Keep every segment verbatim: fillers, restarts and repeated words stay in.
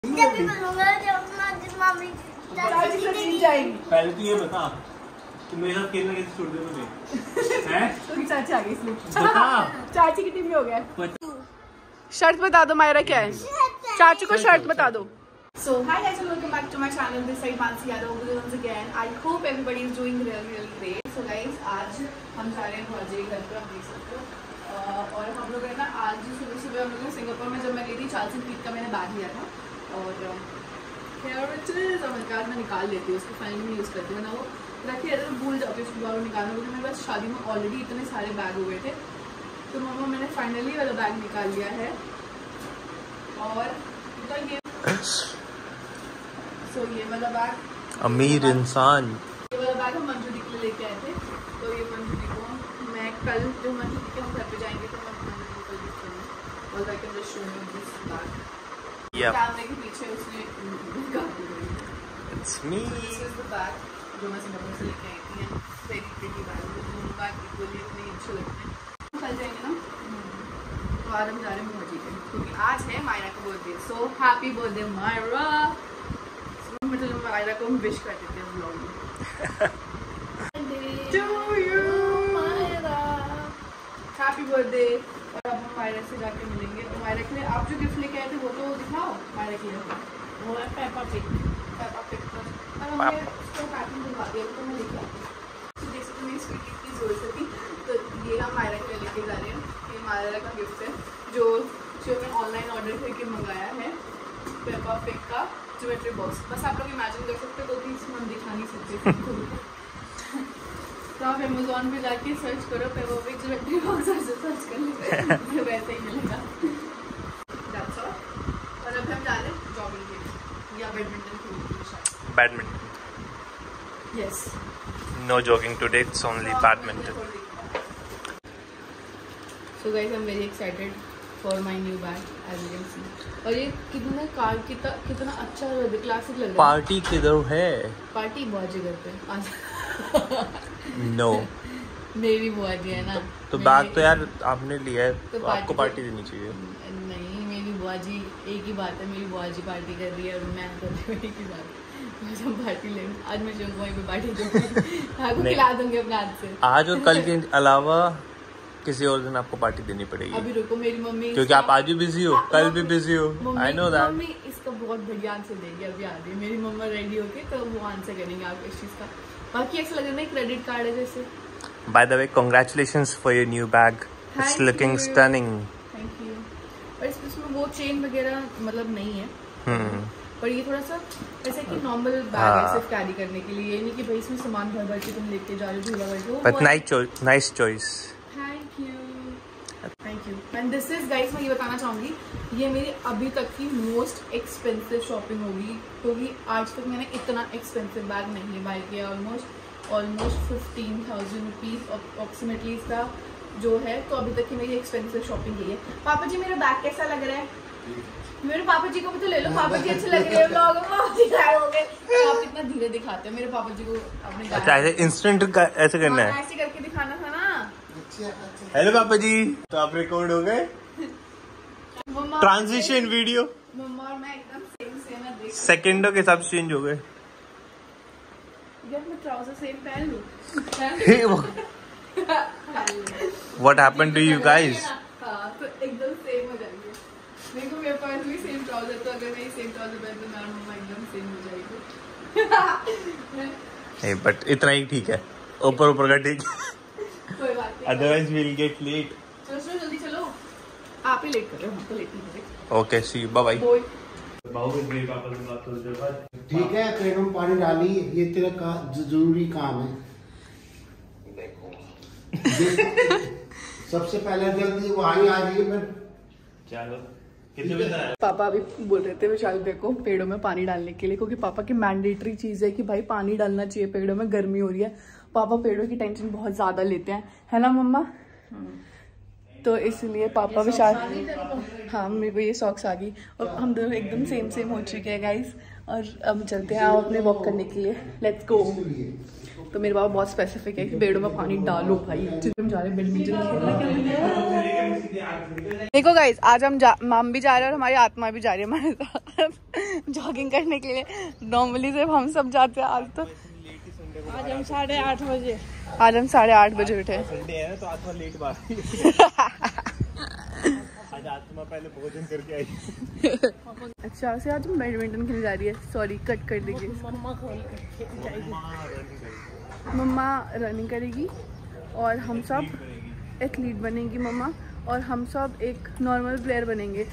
पहले तो ये बता कि मेरे साथ खेलना कैसे छोड़ दे मुझे हैं? तो चाची आ गई इसलिए बता। चाची की टीम में हो गया। शर्त बता दो मायरा क्या है, चाचू को शर्त बता दो। So hi guys and welcome back to my channel. This side Mansi Yadav once again. I hope everybody is doing really really great. So guys आज हम जा रहे हैं भौजी के घर पर, आप देख सकते हो। और हम लोग है ना आज सुबह सुबह हम लोग सिंगापुर में जब मैं गई थी चार्ल्स पीट का मैंने बैग लिया था और कहा मैं निकाल लेती हूँ उसको, फाइनली में यूज़ करती हूँ ना, वो रखी रहती है तो भूल जाती हूँ उसको बार निकालना, क्योंकि मेरे पास शादी में ऑलरेडी इतने सारे बैग हो गए थे। तो मम्मा मैंने फाइनली वाला बैग निकाल लिया है और तो ये सो so, ये वाला बैग अमीर इंसान, ये वाला बैग हम मंजू दी के लिए लेके आए थे। तो ये मंजू दी को मैं कल जो मंजू दी के हम घर पे जाएंगे तो मैं मंजू दी को यूज करूँगी और I can just show you this bag. कैमरे के पीछे उसने It's me. This is the bag जो मैं सिंगापुर से लेके आई थी, वेरी प्रिटी बैग, दोनों बैग इक्वली इतने अच्छे लगते हैं। कल जाएंगे ना तो आज हम जा रहे हैं भौजी के, क्योंकि आज है मायरा का birthday. So happy birthday Myra. मतलब मायरा को हम विश कर देते हैं व्लॉग में। To you Myra, happy birthday. और अब हम मायरा से जाके मिलेंगे। तो मायरा के लिए आप जो गिफ्ट लेके आए थे वो तो दिखाओ मायरा के लिए। वो है पेपा पिग, पेपा पिग का और हमने उसको पैकिंग दिलवा दिया तो मैं लेके आती हूँ। तो देख सकते मेरी स्वीट की जोर से थी। तो ये हम मायरा के लिए लेके जा रहे हैं, ये मायरा का गिफ्ट है जो जो मैं ऑनलाइन ऑर्डर करके मंगाया है, पेपा पिग का ज्योमेट्री बॉक्स। बस आप लोग इमेजिन कर सकते हो, तो इसमें हम दिखा नहीं सकते। तो आप अमेजोन पे जाके सर्च करो पेपा पिग ज्योमेट्री बॉक्स, ऐसे सर्च कर लीजिए वैसे ही मिलेगा। That's all। और अब हम जा रहे हैं जॉगिंग के या बैडमिंटन खेलने के लिए। Badminton. Yes. No jogging today. It's only badminton. So guys, I'm very excited for my new bag, as you can see. और ये कितना कार कितना कितना अच्छा क्लासिक लग रहा है। पार्टी किधर है? पार्टी बहुत जगह पे आज। No. मेरी बुआ जी है ना। तो बैग तो यार आपने लिया है, तो तो आपको पार्टी देनी चाहिए। नहीं, मेरी बुआ जी एक ही बात है, मेरी बुआ जी पार्टी कर रही है और मैं कर रही हूँ एक ही बात। हम पार्टी लेंगे आज, मैं जो वहीं पे पार्टी दूँगी, आपको खिला दूँगी अपने हाथ से। आज और कल के अलावा किसी और दिन आपको पार्टी देनी पड़ेगी। अभी रुको, मेरी मम्मी क्योंकि आप आज भी बिजी हो, कल भी बिजी हो। I know that. मम्मी इसका बहुत बढ़िया आंसर देगी, अभी आ रही है मेरी मम्मा रेडी होके, तो वो आंसर करेंगे आपको इस चीज़ का। बाकी ऐसा लग रहा है क्रेडिट कार्ड है जैसे। By the way, congratulations for your new bag. It's looking stunning. Thank you. और इसमें वो चेन वगैरह मतलब नहीं है। हम्म। पर ये थोड़ा सा ऐसे कि नॉर्मल बैग है सिर्फ कैरी करने के लिए, ये नहीं कि भाई इसमें सामान भर भर के तुम लेके जा रहे हो झूला भर के। But nice choice, nice choice. Thank you, thank you. And this is guys, मैं ये बताना चाहूँगी, ये मेरी अभी तक की मोस्ट एक्सपेंसिव शॉपिंग होगी, क्योंकि आज तक मैंने इतना एक्सपेंसिव बैग नहीं बाय किया। Almost almost fifteen thousand rupees approximately इसका जो है। तो अभी तक की मेरी एक्सपेंसिव शॉपिंग यही है। पापा जी मेरा बैग कैसा लग रहा है? मेरे पापा जी को भी तो ले लो, पापा जी अच्छे लग रहे हैं व्लॉग में। आप इतना धीरे दिखाते हैं, मेरे पापा जी को अपने अच्छा ऐसे इंस्टेंट ऐसे करना है, ऐसे करके दिखाना था ना। हेलो पापा जी, तो आप रिकॉर्ड हो गए ट्रांजिशन वीडियो। मम्मा और मैं एकदम सेम सेम है, देख सेकंडों के हिसाब से चेंज हो गए। यार मैं ट्राउजर सेम पहन लूं। What happened to you guys? हाँ, तो एकदम सेम हो जाएंगे। मेरे को मेरे पास भी सेम ट्राउजर, तो अगर मैं सेम ट्राउजर पहन तो मेरा मम्मा एकदम सेम हो जाएगी। नहीं बट इतना ही ठीक है, ऊपर ऊपर का ठीक। कोई बात नहीं, otherwise we will get late. चलो चलो जल्दी चलो, आप ही लेट कर रहे हो, हम तो लेट नहीं कर रहे। Okay see you, bye bye. ठीक है, पेड़ में पानी डाली, ये तेरा का जरूरी काम है। सबसे पहले जल्दी वहीं आ रही है। मैं चलो कितने बजे आया? पापा अभी बोल रहे थे विशाल देखो पेड़ों में पानी डालने के लिए, क्योंकि पापा की मैंडेटरी चीज है कि भाई पानी डालना चाहिए पेड़ों में, गर्मी हो रही है। पापा पेड़ों की टेंशन बहुत ज्यादा लेते हैं, है ना मम्मा? तो इसलिए पापा विशाल, हाँ मेरे को ये सॉक्स आ गई और हम दोनों एकदम सेम सेम हो चुके हैं गाइस। और अब चलते हैं आप अपने वॉक करने के लिए, लेट्स गो। तो मेरे पापा बहुत स्पेसिफिक है कि बेड़ों में पानी डालो भाई। हम जा रहे हैं बैडमिंटन खेलने। देखो गाइस, आज हम जा माम भी जा रहे हैं और हमारी आत्मा भी जा रही है हमारे साथ जॉगिंग करने के लिए। नॉर्मली सिर्फ हम सब जाते हैं, आज तो आज हम साढ़े आठ बजे आज हम साढ़े आठ बजे उठे। संडे है तो आत्मा लेट बात आज आत्मा पहले भोजन करके आई। अच्छा से आज हम बैडमिंटन खेलने जा रही है। सॉरी कट कर दीजिए। मम्मा रनिंग करेगी और हम सब एथलीट बनेंगी मम्मा, और हम सब एक नॉर्मल प्लेयर बनेंगे।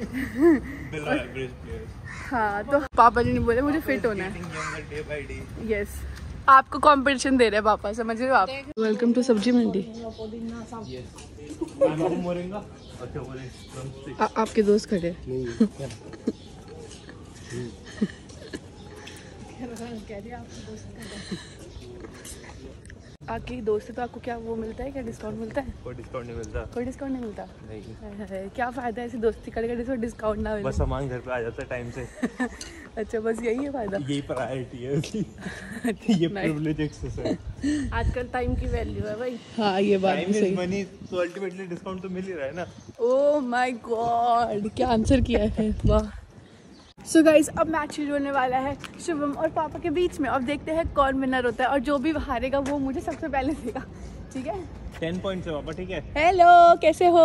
हाँ, तो पापा जी ने बोले मुझे फिट होना है। यस, आपको कंपटीशन दे रहे हैं पापा, समझ रहे हो आप। वेलकम टू सब्जी मंडी। आ, आपके दोस्त खड़े आपके दोस्त है तो आपको क्या वो मिलता है, क्या डिस्काउंट मिलता है? कोई डिस्काउंट नहीं मिलता। कोई डिस्काउंट नहीं मिलता? नहीं। क्या फायदा है ऐसी दोस्ती करके जिसको डिस्काउंट ना मिले? बस सामान घर पे आ जाता है टाइम से। अच्छा, बस यही है फायदा। यही प्रायोरिटी है उसकी। ये प्रिविलेज एक्सेस है। आजकल टाइम की वैल्यू है भाई। हाँ, ये बात भी सही। मनी तो अल्टीमेटली डिस्काउंट तो मिल ही रहा है ना। ओह माय गॉड, क्या आंसर किया है, वाह। सो so गाइज, अब मैच शुरू होने वाला है शुभम और पापा के बीच में। अब देखते हैं कौन विनर होता है, और जो भी हारेगा वो मुझे सबसे पहले देगा, ठीक है? टेन पॉइंट है पापा, ठीक है? हेलो, कैसे हो?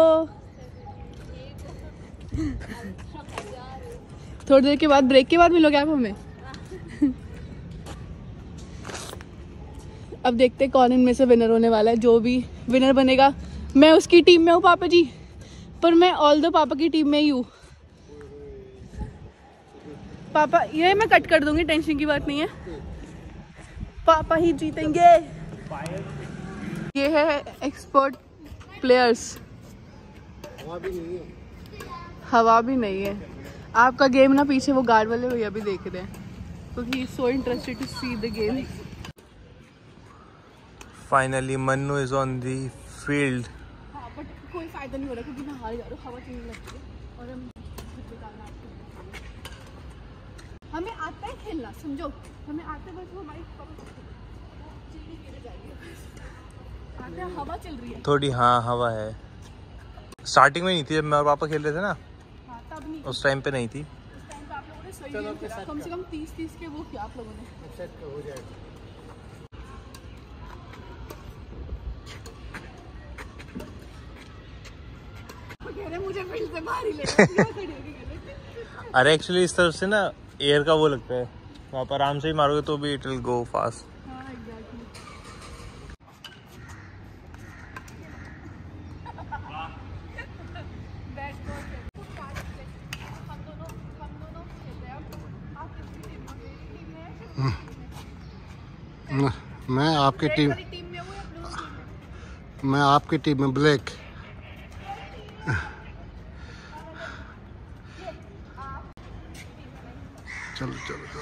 थोड़ी देर के बाद, ब्रेक के बाद मिलोगे आप हमें? अब देखते हैं कौन इनमें से विनर होने वाला है। जो भी विनर बनेगा, मैं उसकी टीम में हूँ पापा जी, पर मैं ऑल दो पापा की टीम में ही हूँ। पापा, ये मैं कट कर दूंगी, टेंशन की बात नहीं है, पापा ही जीतेंगे। ये है एक्सपर्ट प्लेयर्स। हवा भी नहीं है। हवा भी नहीं है। आपका गेम ना पीछे वो गार्ड वाले भैया भी देख रहे हैं, क्योंकि so interested to see the game. Finally Mannu is on the field. हाँ, बट कोई फायदा नहीं हो रहा क्योंकि मैं हार जा रहा हूँ, हवा चलने लगती है और हम हमें आता है खेलना, समझो, हमें आता है, बस वो हमारी चीनी गिर जाएगी। आते हैं, हवा चल रही है थोड़ी। हाँ, हवा है। स्टार्टिंग में नहीं थी जब मैं और पापा खेल रहे थे ना। हाँ, तब नहीं, उस टाइम पे नहीं थी। उस टाइम पे आप लोगों ने सही गेम खेला, कम से कम तीस तीस के वो किया आप लोगों ने। हो जाएगा। मुझे फील्ड से बाहर ही ले अरे एक्चुअली इस तरफ से ना एयर का वो लगता है, वहाँ पर आराम से ही मारोगे तो भी इट विल गो फास्ट। हाँ, एग्जैक्टली। मैं आपके टीम मैं आपकी टीम में ब्लैक। चलो चलो चलो,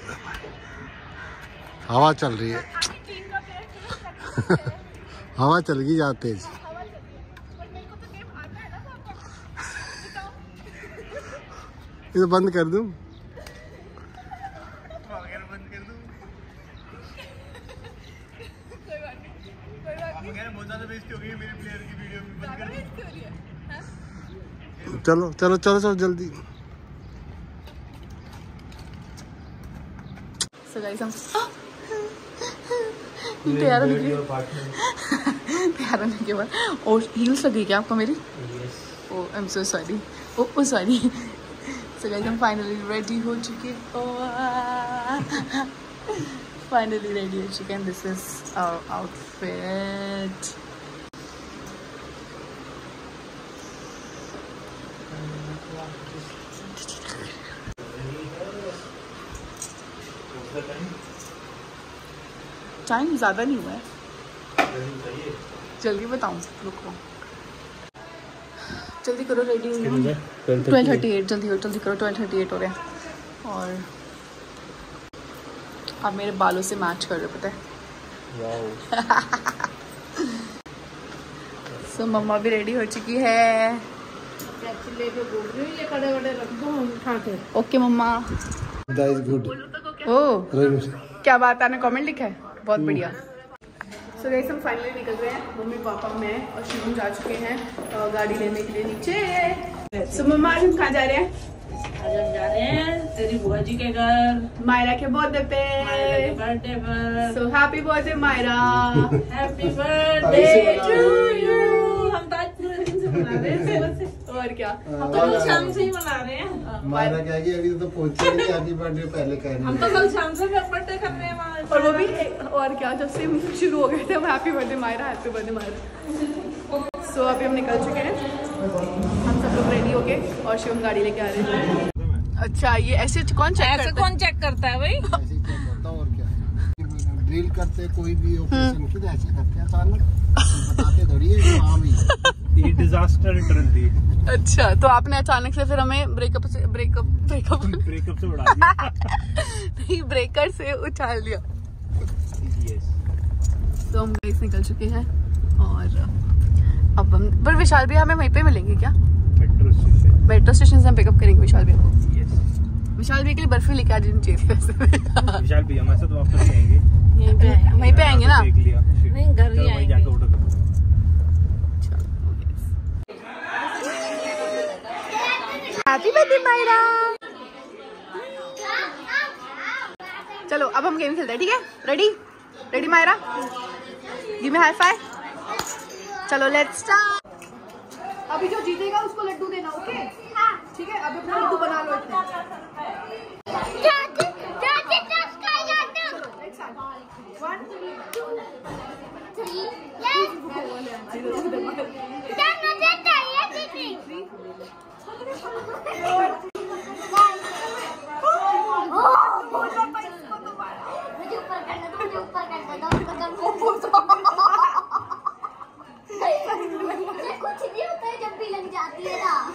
हवा चल रही है। हवा चल गई जा तेज। इसे बंद कर दूं? चलो चलो चलो चलो जल्दी। So guys, हम तैयार होने के तैयार होने के बाद, और हील्स लगी क्या आपको मेरी? Oh I am so sorry, oh oh sorry. So guys, हम फाइनली रेडी हो चुके फाइनली रेडी हो चुके हैं। This is our outfit. Time ज़्यादा नहीं हुआ है, जल्दी बताऊँ, रुको, जल्दी करो, रेडी हो गया। ट्वेल्व थर्टी एट, जल्दी हो, जल्दी करो, ट्वेल्व थर्टी एट हो रहा है। और आप मेरे बालों से मैच कर रहे हो, पता है। सो so, मम्मा भी रेडी हो चुकी है। ओके मम्मा। That is good. ओ, क्या बात है, आपने कमेंट लिखा है? बहुत बढ़िया। सो गाइस हम फाइनली निकल रहे हैं, मम्मी पापा मैं और शिवम जा चुके हैं गाड़ी लेने के लिए नीचे। सो मम्मा आज हम कहाँ जा रहे हैं? आज हम जा रहे हैं तेरी बुआ जी के घर, मायरा के बर्थडे पे। बर्थडे पर। So happy birthday Myra. Happy birthday to you. हम तो आज पूरे दिन से मना रहे हैं, सुबह से। और क्या, हम तो कल शाम से ही मना रहे हैं। मायरा क्या कि अभी तो पहुंचे नहीं, हैप्पी बर्थडे पहले कह रही हम तो कल शाम से बर्थडे कर रहे हैं वहाँ। और वो भी और क्या, जब से शुरू हो गए थे हम happy birthday Myra happy birthday Myra. So अभी हम निकल चुके हैं, हम सब लोग रेडी हो गए और शिवम गाड़ी लेके आ रहे हैं। अच्छा ये ऐसे कौन चेक ऐसे कौन चेक करता है भाई? ऐसे ही चेक करता और क्या, ड्रिल करते कोई भी ऑपरेशन की ऐसे करते हैं अचानक, बताते थोड़ी है कि हाँ भाई ये डिजास्टर ड्रिल थी। अच्छा तो आपने अचानक से फिर हमें ब्रेकअप से ब्रेकअप ब्रेकअप ब्रेकअप से उड़ा दिया। नहीं ब्रेकर से उछाल दिया। यस। तो हम गाइस निकल चुके हैं और अब हम पर विशाल भी हमें वहीं पे मिलेंगे क्या? Metro station. मेट्रो स्टेशन से हम पिकअप करेंगे विशाल भैया को। यस। विशाल भैया के लिए बर्फी लेके आ जानी चाहिए वैसे। विशाल भैया हमारे साथ वापस आएंगे, यहीं पे वहीं पे आएंगे ना? देख लिया नहीं, घर ही आएंगे। जाके ऑर्डर करो। Happy birthday Myra. चलो अब हम गेम खेलते हैं, ठीक है? Ready ready Myra, give me high five. चलो लेट्स स्टार्ट। अभी जो जीतेगा उसको लड्डू देना, ओके? ठीक है, अभी अपना लड्डू बना लो इतना। One two three. कुछ नहीं होता है जब भी लग जाती है ना।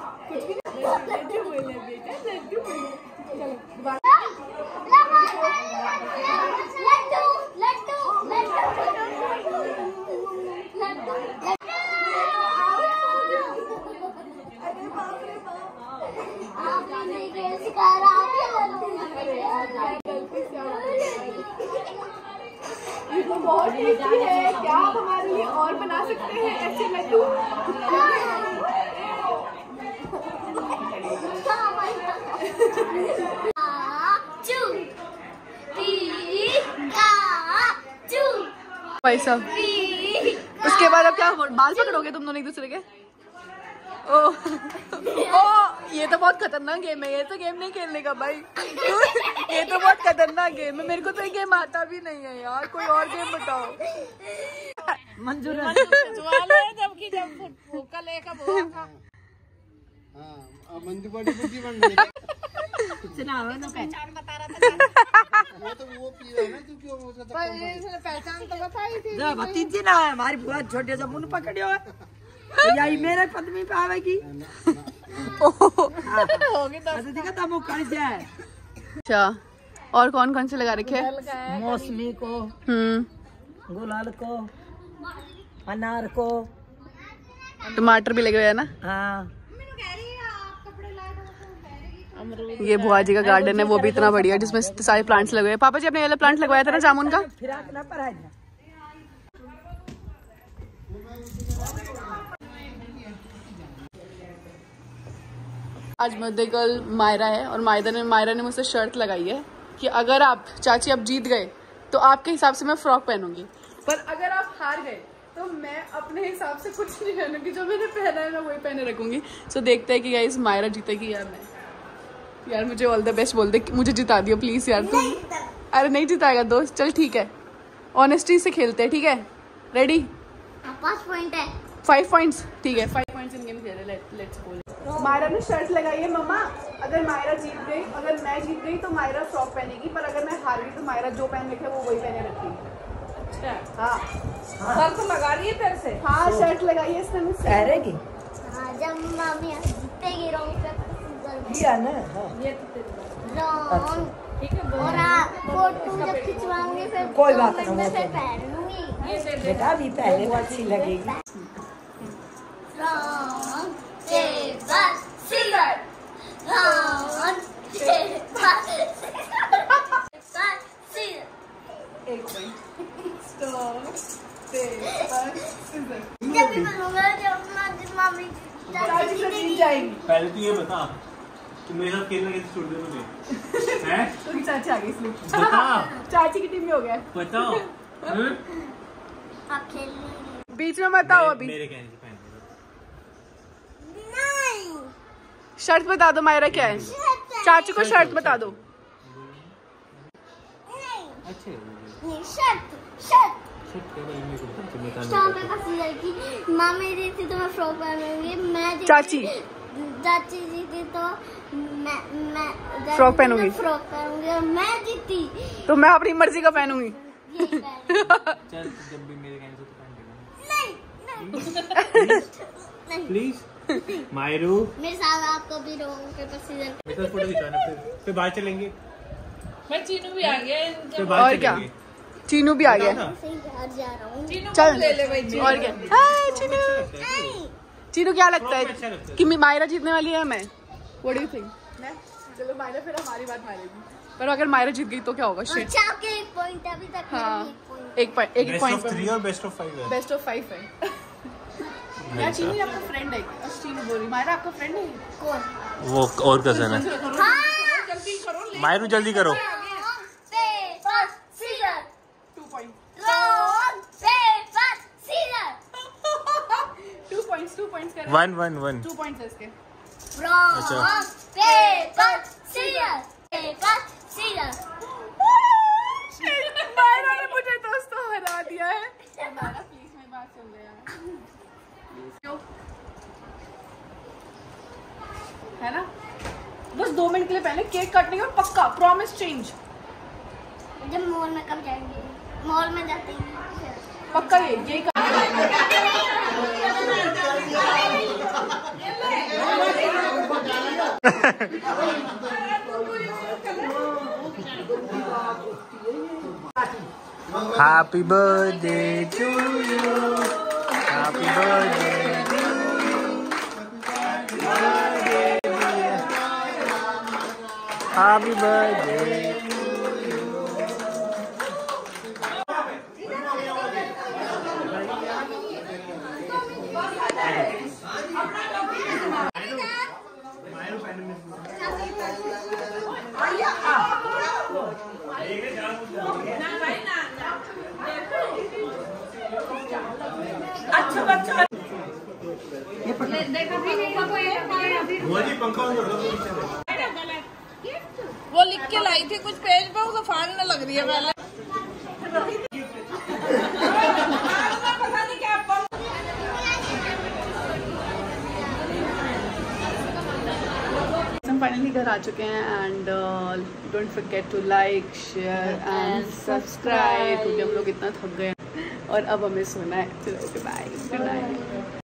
ये तो बहुत टेस्टी है, क्या आप हमारे लिए और बना सकते हैं ऐसे लड्डू? भाई साहब उसके बाद अब क्या बाल पकड़ोगे तुम दोनों एक दूसरे के? ओ ओ ये तो बहुत खतरनाक गेम है, ये तो गेम नहीं खेलने का भाई। ये तो बहुत खतरनाक गेम है, मेरे को तो ये गेम आता भी नहीं है यार, कोई और गेम बताओ। मंजूर जबकि जब भूखा लेकर बोला था। हाँ मंजू बड़ी बुद्धि बन गई। सुनाओ ना, पहचान बता रहा था। वो तो वो पी रहा है ना क्योंकि वो उसका तो पहचान तो बताई थी। जब भतीजी ना है हमारी बुआ, छोटे से मुंह पकड़ियो है तो यही मेरे पत्नी पे आवेगी। अच्छा और कौन कौन से लगा रखे हैं? मौसमी को, हम्म गुलाल को, अनार को, टमाटर भी लगे हुए हैं ना? हाँ। ये बुआ जी का गार्डन है, वो भी इतना बढ़िया जिसमें सारे प्लांट्स लगे हुए हैं। पापा जी आपने वाला प्लांट लगवाया था ना जामुन का? आज मध्य गर्ल मायरा है और मायरा ने मायरा ने मुझसे शर्त लगाई है कि अगर आप चाची अब जीत गए तो आपके हिसाब से मैं फ्रॉक पहनूंगी, पर अगर आप हार गए तो मैं अपने हिसाब से कुछ नहीं पहनूंगी, जो मैंने पहना है मैं वही पहने रखूंगी। सो देखते हैं कि गाइस मायरा जीतेगी या नहीं। यार मुझे ऑल द बेस्ट बोल दे, मुझे जिता दियो प्लीज यार तू। अरे नहीं जिताएगा दोस्त, चल ठीक है, ऑनेस्टी से खेलते हैं, ठीक है? रेडी? पाँच पॉइंट है। फाइव पॉइंट्स ठीक है, फाइव पॉइंट्स इन गेम खेल रहे। Let's go. मायरा ने शर्त लगाई है मम्मा, अगर मायरा जीत गई, अगर मैं जीत गई तो मायरा फ्रॉक पहनेगी, पर अगर मैं हार गई तो मायरा जो पहन रखे वो वही पहने रखेगी। अच्छा हाँ शर्त तो लगा रही है फिर से? हाँ शर्त लगाई है इसने मुझसे। ठहरेगी हाँ जब मम्मी जीतेगी राउंड पे दिया ना। ये राउंड ठीक है। और आप फोटो जब खिंचवाऊंगी फिर कोई बात नहीं, मैं फिर पहन लूंगी। बेटा भी पहले वो अच्छी लगेगी। Round paper scissor, round paper scissor. एक पॉइंट। Stop paper scissor. जब भी बनूंगा जब अपना मामी चाची से जीत जाएगी। पहले तो ये बता कि मेरे साथ खेलना कैसे छोड़ दिया तूने? हैं? क्योंकि चाची आ गई इसलिए। बता। चाची की टीम में हो गया। बताओ। हैं? आप खेल लेंगे। बीच में मत आओ अभी। मेरे कहने से पहले नहीं। शर्त बता दो मायरा क्या है? चाची को शर्त बता दो। नहीं। अच्छे नहीं शर्त शर्त। शर्ट स्टॉप पेपर सीजर की माँ मेरी थी तो मैं फ्रॉक पहनूंगी। मैं जीती- चाची चाची जीती तो मैं मैं फ्रॉक पहनूंगी। फ्रॉक पहनूंगी और मैं जीती तो मैं अपनी मर्जी का पहनूंगी। यही पहनूंगी। चल जब भी मेरे कहने से तो पहन नहीं नहीं नहीं प्लीज मायरू मेरे साथ आपको भी रॉन्ग पेपर सीजर। मेरे साथ फोटो खिंचवाना फिर फिर बाहर चलेंगे। मैं चीनू भी आ गया फिर और बाहर क्या? चलेंगे। चीनू भी आ गया। सही बाहर जा रहा हूँ। चल ले ले भाई और क्या? हाय चीनू। नहीं चीनू क्या लगता फ्रॉक में अच्छा है लगता है। कि मायरा जीतने वाली है? मैं व्हाट डू यू थिंक? चलो मायरा फिर हमारी बात मानेगी, पर अगर मायरा जीत गई तो क्या होगा? शिट। अच्छा आपके एक पॉइंट अभी तक है, हाँ एक पॉइंट। एक पॉइंट एक बेस्ट ऑफ थ्री पॉइंट और बेस्ट ऑफ फाइव है। बेस्ट ऑफ फाइव है। यार चीनू आपका फ्रेंड है क्या? चीनू बोल रही मायरा आपका फ्रेंड है कौन? वो और कजन है। हाँ जल्दी करो। मायरू जल्दी करो। Paper scissor. Two point wrong paper scissor. Two points two points कर one one one two points है इसके। Wrong paper scissor. Paper scissor. Myra ने मुझे दोस्तों हरा दिया है। मायरा प्लीज मेरी बात सुन ले यार। है ना? बस दो मिनट के लिए पहले केक काटने का पक्का प्रॉमिस चेंज। जब मॉल में कब जाएंगे? मॉल में जाते हैं पक्का ये यही कर। Happy birthday to you. Happy birthday to you. Happy birthday. अच्छा बच्चा पंखा वो लिख के लाई थी कुछ पेज पे, उसको फाड़ने लग रही है पहले। पता नहीं क्या हम फाइनली घर आ चुके हैं and don't forget to like share and subscribe, क्योंकि हम लोग इतना थक गए हैं और अब हमें सोना है। चलो ओके बाय, गुड नाइट।